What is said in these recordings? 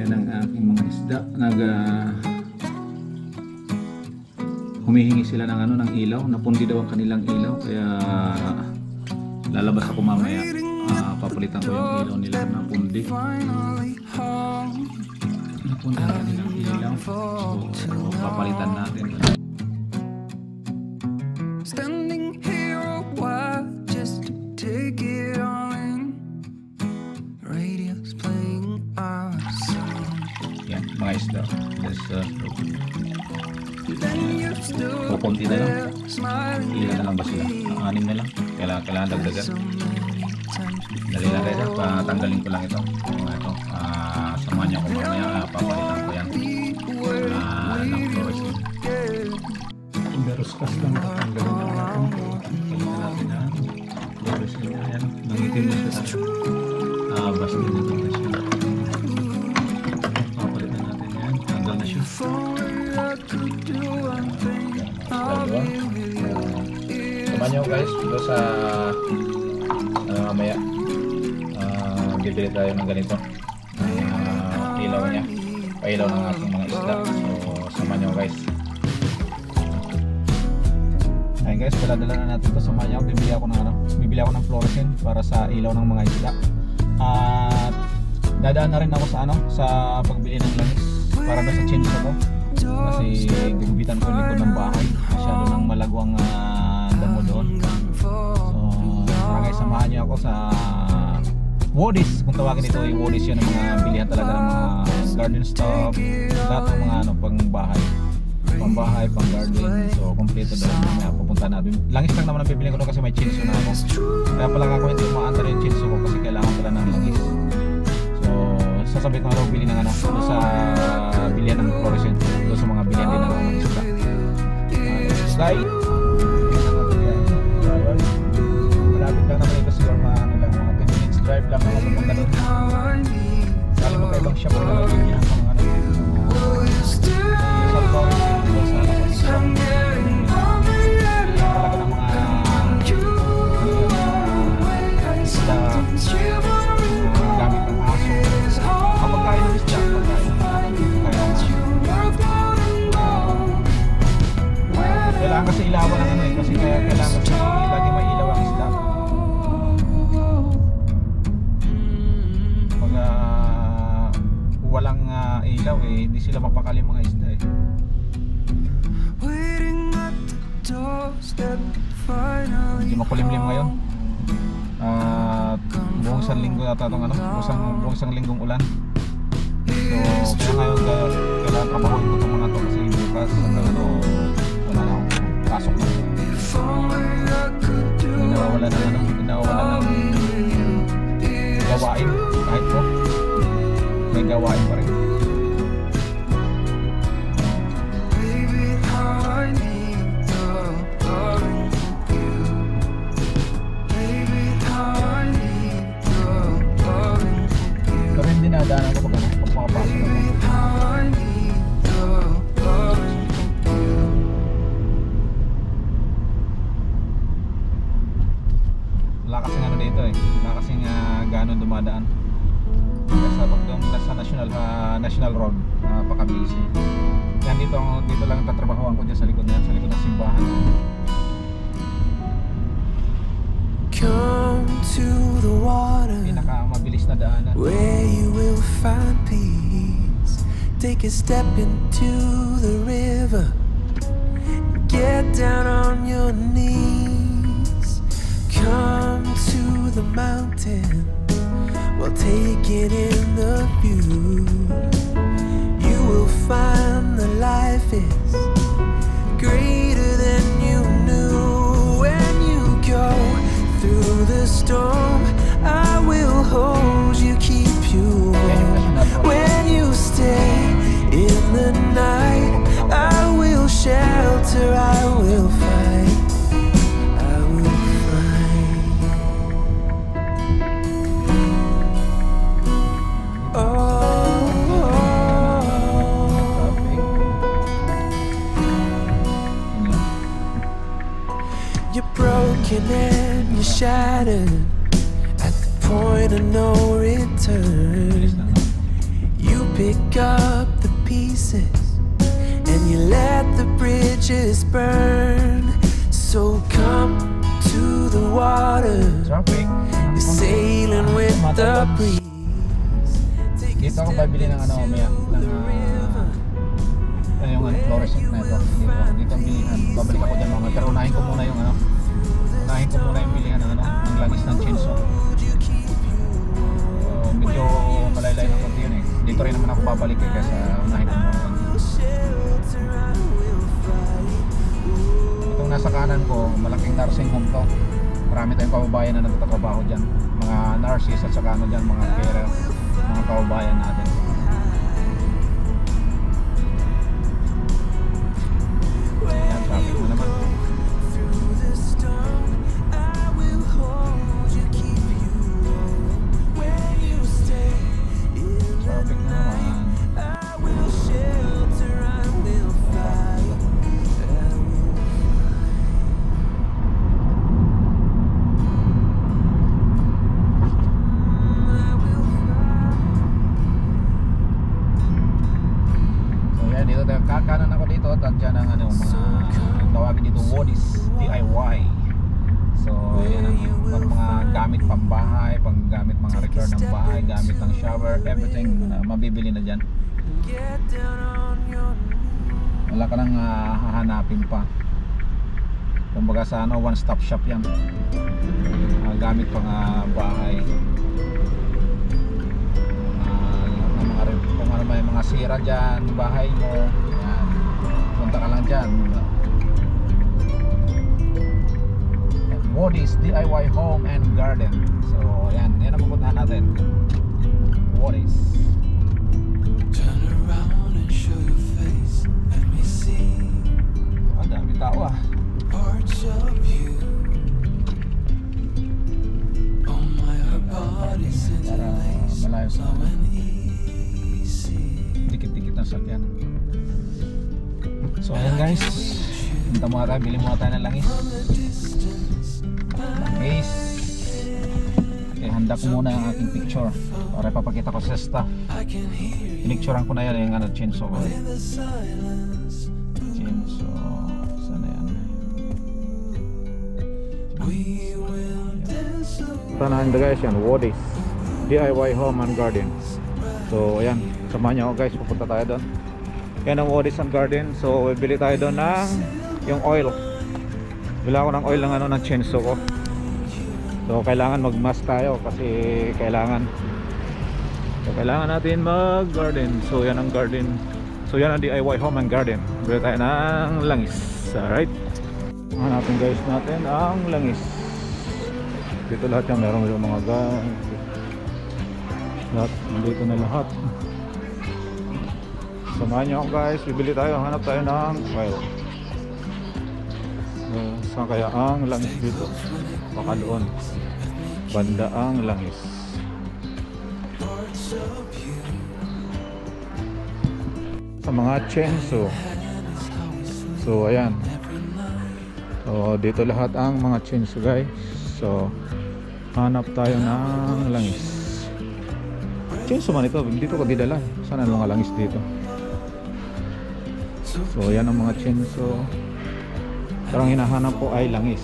ng aking mga isda. Humihingi sila ng ng ilaw. Napundi daw ang kanilang ilaw, kaya lalabas ako mamaya. Papalitan ko yung ilaw nila na pundi. Napundi ang kanilang ilaw, so papalitan natin. Standing here a while just to take it all in. Radio's playing our song. Yan, mga isda. Kukunti na lang. Ilan na lang ba sila? 6 na lang. Kailangan dagdagan. Dali lang rin. Patanggalin ko lang ito. Samahan niyo ako mamaya. Papalitan ko yan. Ng fluorescent. Beruskas lang. Tanggalin lang natin. Palitan natin na fluorescent. Ayan. Nangitim na siya. Basta din natin na siya. Papalitan natin yan. Tanggal na siya. Samahan nyo guys dito sa mamaya bibili tayo ng ganito ilaw niya, pailaw ng ating mga isda. So samahan nyo guys. Ayun guys, dala-dala na natin ito. Samahan nyo, bibili ako ng fluorescent para sa ilaw ng mga isda. At dadaan na rin ako sa pagbili ng langis para na sa chainsaw ko. Kasi gugubitan ko yung likod ng bahay, masyado nang malagwang damo doon. So para guys, samahan niyo ako sa Woodies, kung tawagin ito yung Woodies, yun ang mga bilihan talaga ng mga garden stuff, lahat ng mga pang-bahay, pang-garden. So kompleto doon, may pupunta natin. Langis lang naman ang bibiling ko doon kasi may chainsaw na ako. Kaya pala ako hindi umaandar yung chainsaw ko kasi kailangan pala ng langis. So sasabit ko na bili ng doon sa bilihan ng fluorescent, doon sa mga bilihan din ng mga isda. Guys, malapit lang naman ito siguro, mga 10 minutes drive lang ako pupunta doon. Kali mo kayo bang siya po na niya mga sa fluorescent doon sa labas. Talaga ng mga isda, gamit ng aso. Kapag kain ng isda, kailangan kasi ilawan ng kasi kailangan kasi lagi may ilaw ang isda. Pag walang ilaw hindi sila mapakali mga isda Hindi makulimlim ngayon. Buong isang linggo yata itong buong isang linggong ulan. So kaya ngayon kailangan trabahoin ko itong mga ito kasi bukas wala na akong pasok na. Hindi nawawala ng gawain kahit po may gawain pa rin. Pero hindi nadaanan ko pag pumapasok na mo. Wala kasing dito wala kasing gano'n dumadaan sa pagdong sa national road, pakabilis yan. Dito lang tatrabahoan ko dyan sa likod ng simbahan. Come to the water, pinakamabilis na daanan where you will find peace. Take a step into the river, get down on your knees. Come to the mountain while taking in the view. You will find that life is greater than you knew. When you go through the storm, I will hold you, keep you warm. When you stay in the night, I will shelter, I will fight. And you're shattered at the point of no return. You pick up the pieces and you let the bridges burn. So come to the water, Traffic. you're sailing with the breeze. Dito ako babili ng ano mamaya ng yung fluorescent na ito. Dito ang bilihan. Babalik ako dyan mamaya. Pero unahin ko muna yung bilihan ng ng langis ng chainsaw. So, medyo malaylay ng konti yun eh. Dito rin naman ako babalik eh, kasi unahin ko muna. Itong nasa kanan ko, malaking nursing home to. Marami tayong kababayan na nagtatrabaho dyan. Mga nurses at saka ano dyan, mga carer, mga kababayan natin. Ayan, traffic mo naman. Traffic na naman. Kakanan ako dito at dyan ang mga tawagin dito Wodis DIY. So yan ang mga gamit pambahay, panggamit mga repair ng bahay, gamit ng shower, everything mabibili na dyan. Wala ka nang hahanapin pa. Kumbaga sa one stop shop yan. Gamit pang bahay. Kung ano may mga sira dyan, bahay mo, yan, punta ka lang dyan. Wodis DIY Home and Garden. So yan ang pupuntahan natin. Wodis. Turn around and show your face, let me see. Dami tao Parts of you. Oh my, our bodies interlace. Malayo sa Slow and easy. dikit-dikit na sakyan. So ayan guys, punta muna tayo, bili muna tayo ng langis. Langis. Okay, handa ko muna ang aking picture para ipapakita ko sa staff. Pinicturean ko na yan yung chainsaw ko. Chainsaw, sana yan. Tanahan guys, yan Wodis DIY Home and Garden. So ayan, samahan niyo ako guys, pupunta tayo doon. Yan ang Wodis and Garden. So bili tayo doon ng yung oil. Bili ako ng oil ng chainsaw ko. So kailangan mag-mask tayo kasi kailangan natin mag-garden. So yan ang garden. So yan ang DIY Home and Garden. Bili tayo ng langis. Alright. Hanapin guys natin ang langis. Dito lahat yan, meron yung mga lahat, dito na lahat. Samahan nyo ako guys, bibili tayo, hanap tayo ng oil. Saan kaya ang langis dito? Baka doon, banda ang langis. Sa mga chainsaw. So ayan. So dito lahat ang mga chainsaw guys. So hanap tayo ng langis. Chainsaw man ito, dito ko didala. Sana ang mga langis dito. So yan ang mga chainsaw. Pero ang hinahanap ko ay langis.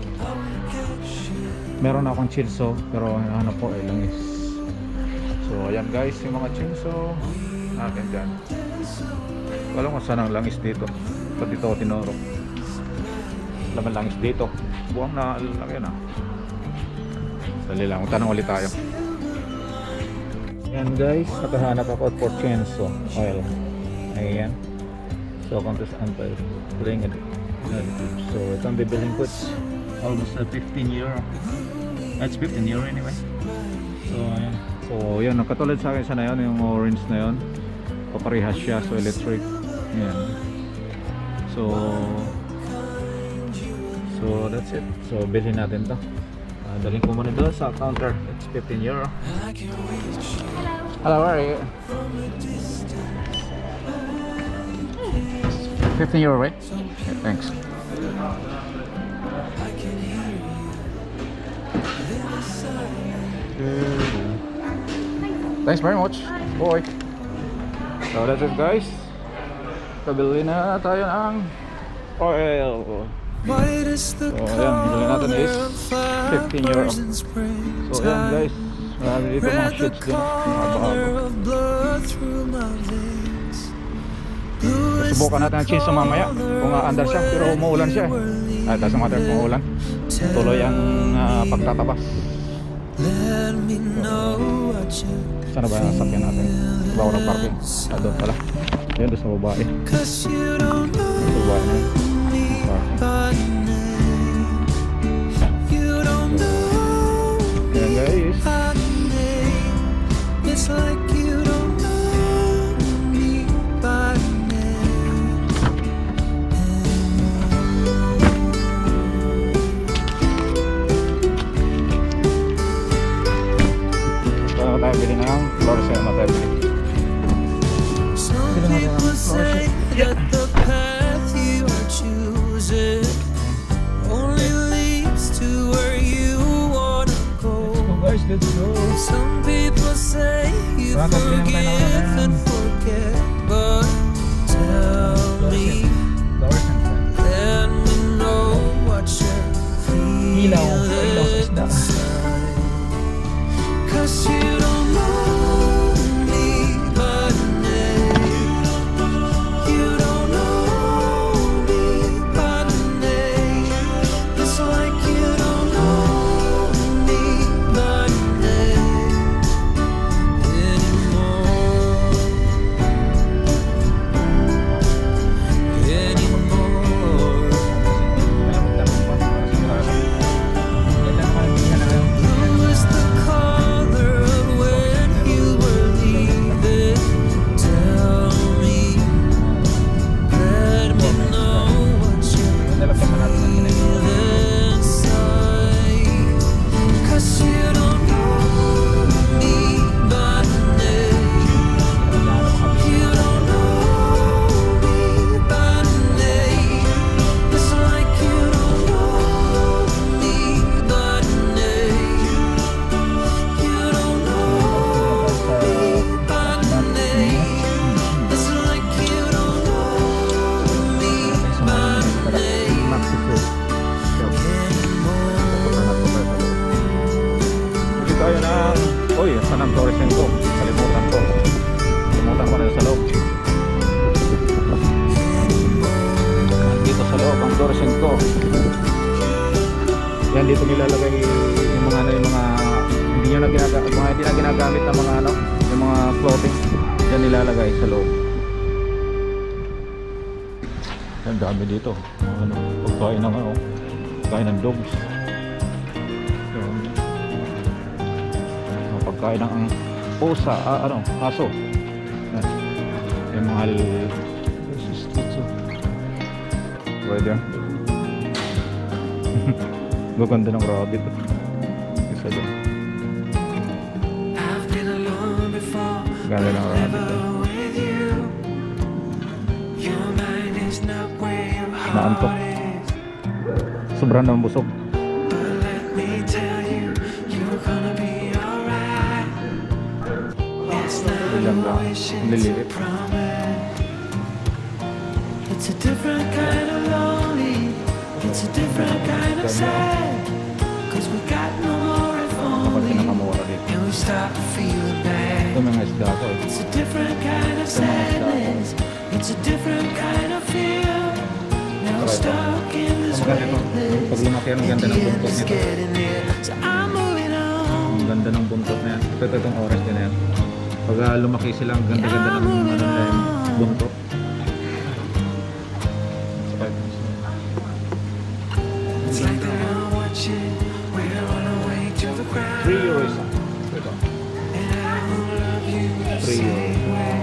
Meron akong chainsaw pero ang hinahanap ko ay langis. So ayan guys, yung mga chainsaw natin dyan. Wala ko saan ang langis dito. Ba't dito ako tinuro? Wala man langis dito. Buwang na lang yan Dali lang, tanong ulit tayo. Yan guys, nakahanap ako for chainsaw oil. Ayan. So kung saan tayo bring it. So itong bibiling ko, it's almost 15 euro. That's 15 euro anyway. So ayan. So yan, nakatulad sa akin sana yun, yung orange na yun. Paparehas siya, so electric. Yan. So that's it. So bilhin natin to. Daling ko muna doon sa counter. It's 15 euro. Hello, where are you? 15 euro, right? Okay, thanks. Thanks very much. Boy. So that's it guys. Kabili na tayo ng oil. So ayan, bili natin is 15 euro. So ayan guys, marami dito mga shoots din, mga bago. Subukan natin ang chainsaw mamaya kung aandar siya, pero umuulan siya. Ay, doesn't matter kung umuulan, tuloy ang pagtatabas. Sana ba yung sakyan natin? Bago ng parking? Doon pala. Ayun, doon sa babae. Sa babae na yun. Ayan guys. Tayo bili ng fluorescent na tayo bili. Some people say that the path you are choosing only leads to where you wanna go. So guys, let's go. Some people say you forgive and forget, but tell me, let me know what you're feeling inside. 'Cause you don't know me by name. You don't know me by name. It's like you don't know me by name anymore. Who is the color of when you were leaving? Tell me, let me know what you're feeling inside. 'Cause you don't know me by name. You don't know me by name. It's like you don't know me by name. You don't know me by name. It's like you don't know me by name Bili tayo ng, uy, saan ang fluorescent ko? Kalimutan ko na sa loob. Dito sa loob ang fluorescent ko. Yan, dito nilalagay yung mga hindi na ginagamit na mga yung mga clothing. Yan nilalagay sa loob. Ang dami dito. Pagkain ng pagkain ng dogs. Pagkain ng pusa, aso. Yung mga pwede yan. Gaganda ng rabbit. Isa dyan. I've been alone before. Ganda ng rabbit. With you, your mind is not where your Naantok. heart is. Sobrang naman busog. But let me tell you, you're gonna be alright. It's not a wish, it's a promise. It's a different kind of lonely. It's a different kind of sad. 'Cause we got no more if Kapag only. pinakamura dito. And we start feeling bad. Ito mga isda ko. It's a different kind of sadness. It's a different kind of fear. Now we're stuck in this Pag lumaki, ang ganda ng buntot is nito. getting near. So I'm moving on. Ang ganda ng buntot na yan. Ito itong oras din na yan. Pag lumaki sila, ang ganda-ganda ng buntot. It's like they're not watching. We're on our way to the ground. 3 euros. Ito. And I will love you the 3 same euros. way.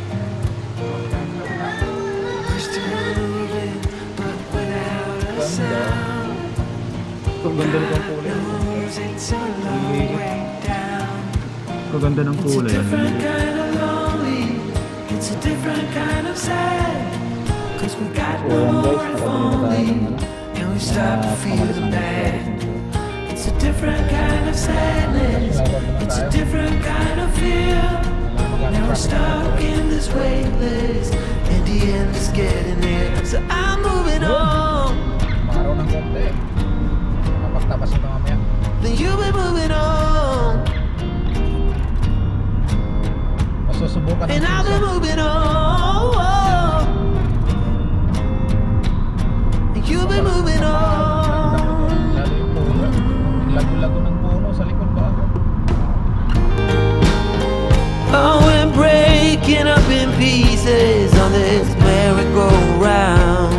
We're still moving, but without a sound. Ang ganda ng kulay. Knows it's a long way down. Ang ganda ng It's a kulay. different kind of lonely. It's a different kind of sad. 'Cause we got So no yan guys, more if nakabili na tayo ng only. And we stop feeling bad. pamalis It's a different kind of sadness. It's a different kind of fear. Now we're stuck in this way susubukan And natin I've been siya. moving on. And you've been moving on. Lalo yung puno. Lago-lago ng puno sa likod ba? Oh, we're breaking up in pieces on this merry-go-round.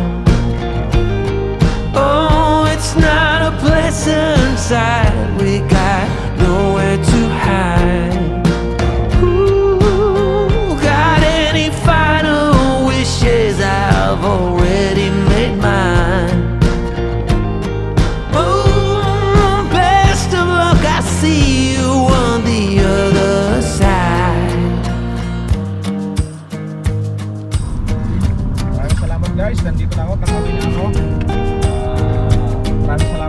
Oh, it's not a pleasant sight. We got nowhere to hide. Ooh, got any final wishes? I've already made mine. Oh, best of luck, I see you on the other side. Maraming salamat guys, nandito na ako, katabi na ako. Maraming salamat